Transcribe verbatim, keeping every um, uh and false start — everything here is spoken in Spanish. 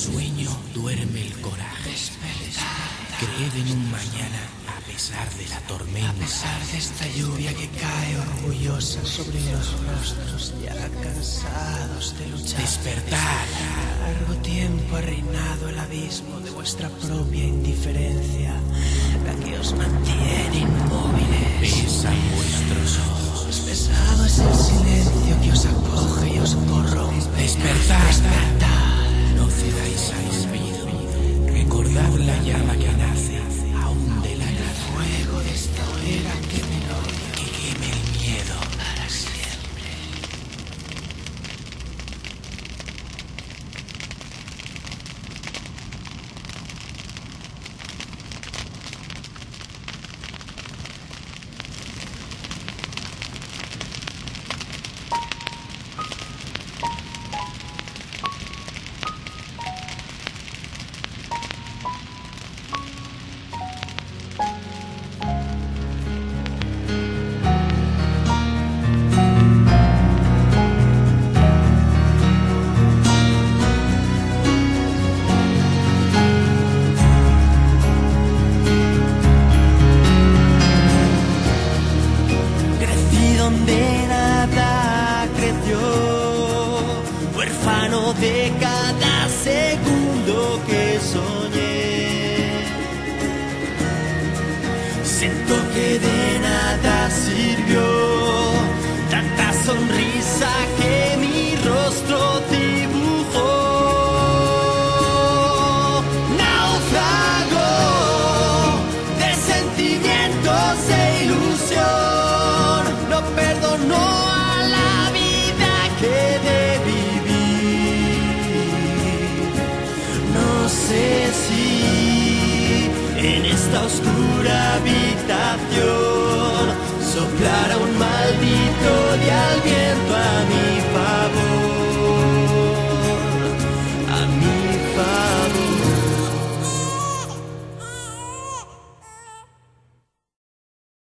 sueño duerme el coraje. Creed en un mañana a pesar de la tormenta. A pesar de esta lluvia que cae orgullosa sobre los rostros ya cansados de luchar. Despertad. Largo tiempo ha reinado el abismo de vuestra propia indiferencia, la que os mantiene inmóviles. Pesan vuestros ojos. Pesado es el silencio que os acoge y os corrompe. Despertad. Despertad. No cedáis al olvido. Recordad la llama que nace aún de la nada. Fuego de esta hoguera que me odia, Que queme el miedo para siempre. Donde nada creció, huérfano de cada segundo que soñé. Siento que de nada sirvió tanta sonrisa que mi rostro dibujó. Náufrago de sentimientos e ilusión. No perdono a la vida que de vivir. No sé si en esta oscura habitación soplara un maldito de alguien.